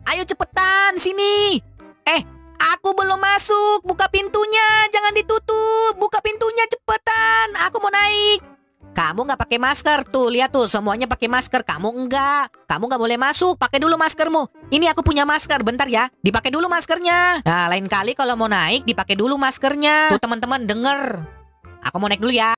Ayo cepetan, sini. Aku belum masuk. Buka pintunya, jangan ditutup. Buka pintunya cepetan. Aku mau naik. Kamu nggak pakai masker tuh, lihat tuh semuanya pakai masker. Kamu enggak. Kamu nggak boleh masuk. Pakai dulu maskermu. Ini aku punya masker. Bentar ya. Dipakai dulu maskernya. Nah, lain kali kalau mau naik dipakai dulu maskernya. Tuh teman-teman denger. Aku mau naik dulu ya.